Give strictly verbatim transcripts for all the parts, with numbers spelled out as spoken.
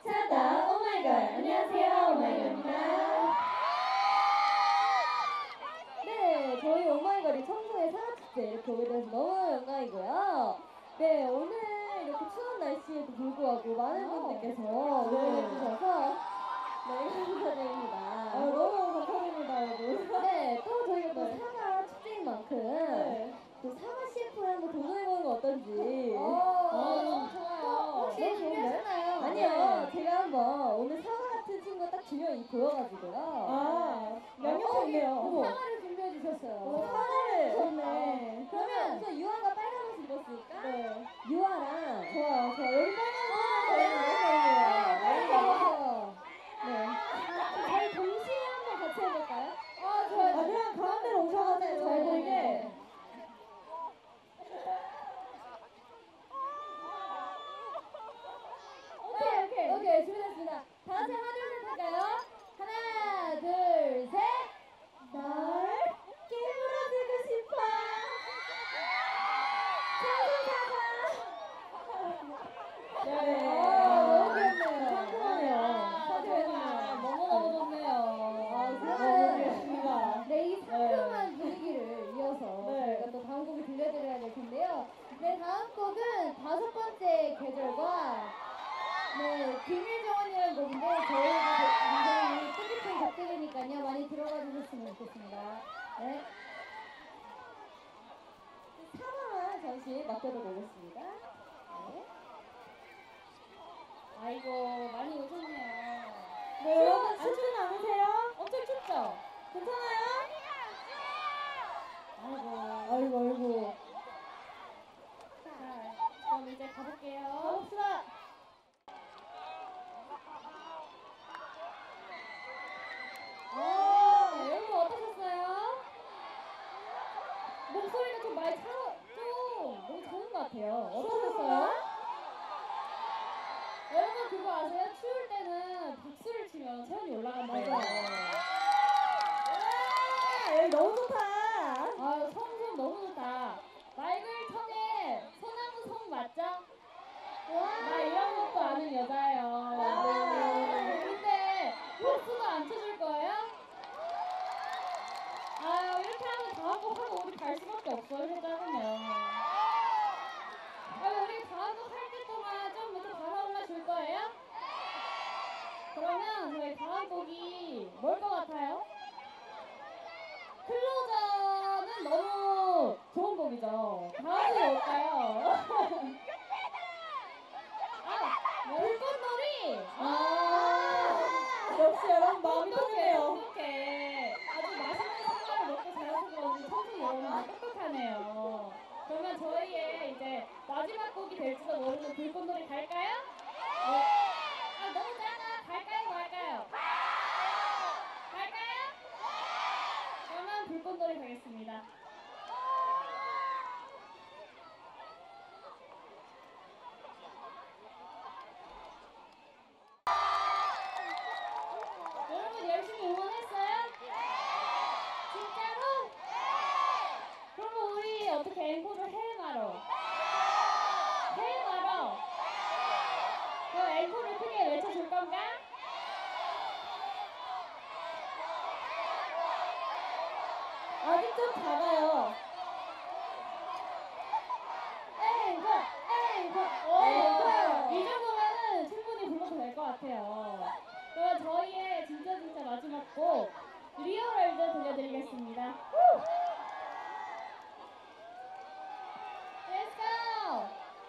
찾았다 오마이걸. 안녕하세요, 오마이걸입니다. 네, 저희 오마이걸이 청소의 상하축제 이렇게 오게 돼서 너무 영광이고요. 네, 오늘 이렇게 추운 날씨에도 불구하고 많은 분들께서 응원해주셔서 네, 감사드립니다. 아, 너무 감사드립니다, 여러분. 네, 또 저희가 또 사과 축제인 만큼 네. 또 사과 씨에프를 한번 도전해보는 거 어떤지. 어, 어, 좋아요. 혹시 너무 준비하셨나요? 좋은데? 아니요, 네. 제가 한번 오늘 사과 같은 친구가 딱 두 명이 보여가지고요. 아, 양옆에 어, 있네요. 어머. 사과를 준비해 주셨어요. 어, 사과를. 좋네. 그러면 우선 유아가 빨간 옷을 입었으니까 네. 유아랑 좋아요. 저 여기 빨간 아, 네, 네. 네. 네. 저희 동시에 한번 같이 해볼까요? 아, 좋아요. 아, 그냥 가운데로 오셔가지고 잘 네. 보이게. 오케이, 오케이, 오케이, 준비됐습니다. 다 같이 하나, 둘, 셋 할까요? 하나, 둘, 셋. 널 깨물어주고 싶어. 네. 네. 아, 너무 귀엽네요. 상큼하네요. 상큼하네요. 너무너무 좋네요. 아, 그러면 너무 귀엽습니다. 네, 이 상큼한 분위기를 이어서 네. 저희가 또 다음 곡을 들려드려야 될 텐데요. 네, 다음 곡은 다섯 번째 계절과 네, 비밀정원이라는 곡인데 저희가 굉장히 뜻깊은 곡들이니까요. 많이 들어가 주셨으면 좋겠습니다. 네. 사과만 잠시 맡겨두고 오겠습니다. 네. 아이고, 많이 오셨네요. 네, 여러분 춥진 않으세요? 엄청 춥죠? 괜찮아요? 아이고. 아이고, 아이고. 자, 그럼 이제 가볼게요. 가봅시다. 어, 여러분 어떠셨어요? 목소리가 좀 많이 차, 좀 너무 작은 것 같아요. 어떠셨어요? 여러분 그거 아세요? 추울 때는 박수를 치면 체온이 올라간대요. 맞아요. 아, 여기 너무 좋다. 아유, 성성 너무 좋다. 맑을 청에 소나무 성 맞죠? 나 이런 것도 아는 여자예요. 네. 근데 박수도 안 쳐줄 거예요? 아유, 이렇게 하면 다음 곡 하고 우리 갈 수밖에 없어. 이렇게 작으면. 아유, 우리 다음 곡 할 때 동안 좀 이렇게 달아올라 줄 거예요? 그러면 저희 다음 곡이 뭘 것 같아요? 클로저는 너무 좋은 곡이죠. 다음이 뭘까요? 아, 불꽃놀이! 아, 역시 여러분 마음이 어떡해, 편해요. 어떡해. 아주 맛있는 사과를 먹고 자라서 그런지 청소 여러분 똑똑하네요. 그러면 저희의 이제 마지막 곡이 될지도 모르는 불꽃놀이 갈까요? 네. 아, 너무 작아. 갈까요, 말까요? 갈까요? 그러면 불꽃놀이 가겠습니다. 여러분 열심히 응원했어요? 진짜로? 그러면 우리 어떻게 앵콜을 해마로? 해마로? 그럼 앵콜을 크게 외쳐줄 건가? 아직 좀 작아요. 앵콜! 앵콜! 앵콜! 이 정도면은 충분히 불러도 될 것 같아요. 그럼 저희의 진짜 진짜 마지막 곡 리얼월드 들려드리겠습니다. Let's go!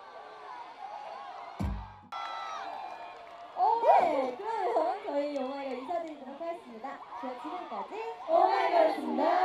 오, 네. 그러면 저희 오마이걸 인사드리도록 하겠습니다. 자, 지금까지 오마이걸이었습니다.